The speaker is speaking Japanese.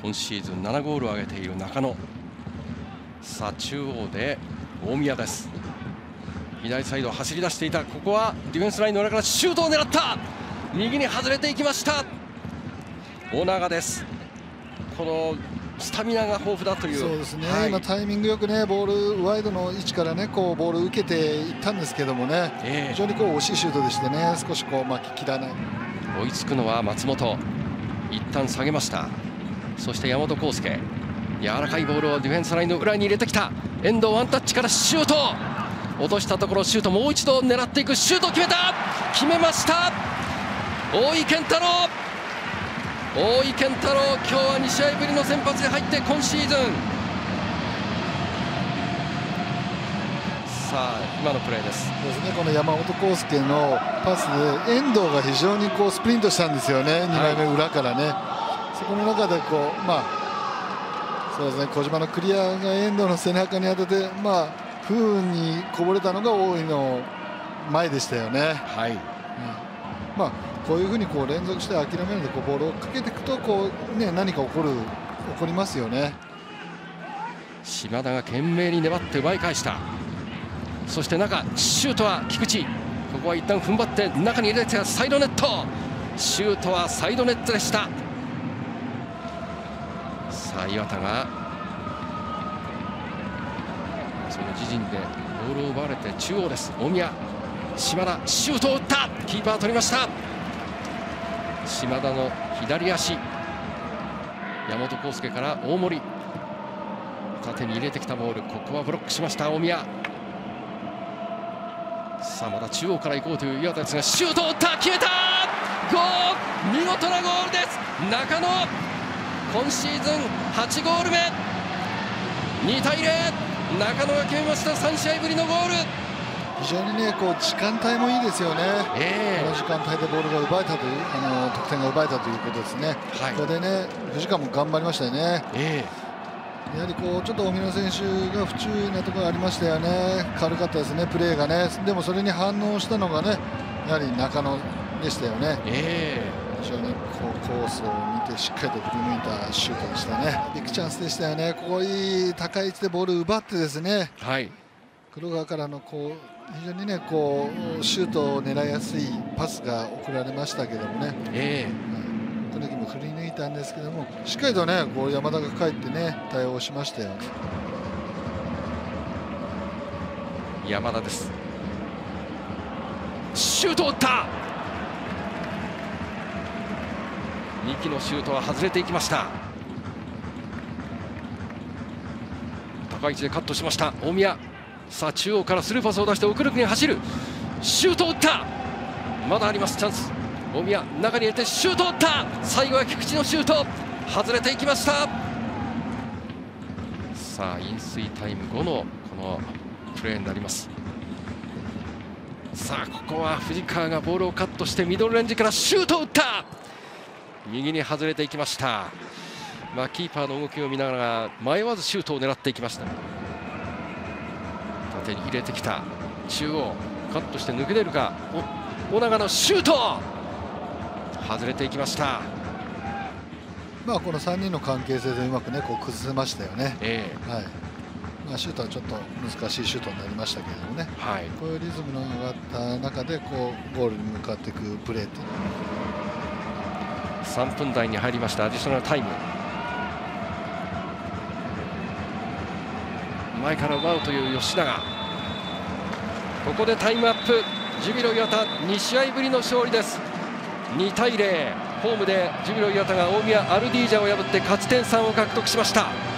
今シーズン7ゴールを挙げている中野。さあ中央で大宮です。左サイド走り出していた。ここはディフェンスラインの裏からシュートを狙った。右に外れていきました。小長です。このスタミナが豊富だという。 そうですね、今タイミングよくねボールワイドの位置からねこうボール受けていったんですけどもね、非常にこう惜しいシュートでしてね、少しこう巻ききらない。 追いつくのは松本。一旦下げました。そして山本康介、柔らかいボールをディフェンスラインの裏に入れてきた。遠藤ワンタッチからシュート、落としたところシュート、もう一度狙っていく。シュートを決めた。決めました。大井健太郎。大井健太郎、今日は2試合ぶりの先発で入って今シーズン。さあ今のプレーです。 そうですね、この山本康介のパスで遠藤が非常にこうスプリントしたんですよね、2枚目裏からね、そこの中でこうそうですね、小島のクリアが遠藤の背中に当てて不運にこぼれたのが大井の前でしたよね。こういうふうにこう連続して諦めないでこうボールをかけていくとこう、ね、何か起こりますよね。 島田が懸命に粘って奪い返した。そして中、シュートは菊池。ここは一旦踏ん張って中に入れてサイドネット。シュートはサイドネットでした。さあ岩田がその自陣でボールを奪われて中央です。大宮、島田、シュートを打った。キーパー取りました。島田の左足、山本康介から大森、縦に入れてきたボール、ここはブロックしました大宮。さあまた中央から行こうという岩田ですが、シュートを打った。決めた。ゴール、見事なゴールです。中野、今シーズン8ゴール目。2対0、中野が決めました。3試合ぶりのゴール。 非常にねこう時間帯もいいですよね。この時間帯でボールが奪えたという得点が奪えたということですね。ここでね藤川も頑張りましたよね。やはりこうちょっと大宮選手が不注意なところがありましたよね。軽かったですねプレーがね。でもそれに反応したのがねやはり中野でしたよね。非常にこうコースを見てしっかりと振り抜いたシュートでしたね。ビッグチャンスでしたよね。ここいい高い位置でボールを奪ってですね、黒川からのこう非常にねこうシュートを狙いやすいパスが送られましたけどもね、この時も振り抜いたんですけども、しっかりとねこう山田が帰ってね対応しましたよね。 山田です。シュートを打った。三木のシュートは外れていきました。高い位置でカットしました大宮。さあ中央からスルーパスを出して奥抜きに走る。シュートを打った。まだありますチャンス。大宮中に入れてシュートを打った。最後は菊池のシュート、外れていきました。さあ飲水タイム後のこのプレーになります。さあここは藤川がボールをカットしてミドルレンジからシュートを打った。右に外れていきました。キーパーの動きを見ながら迷わずシュートを狙っていきました。縦に入れてきた。中央カットして抜け出るか。小長のシュート、外れていきました。 この3人の関係性でうまくねこう崩せましたよね。シュートはちょっと難しいシュートになりましたけれどもね、こういうリズムの上がった中でこうゴールに向かっていくプレーっていうのは 3分台に入りました。アディショナルタイム。前から奪うという吉永。ここでタイムアップ。ジュビロ磐田2試合ぶりの勝利です。2対0、ホームでジュビロ磐田が大宮アルディージャを破って勝ち点3を獲得しました。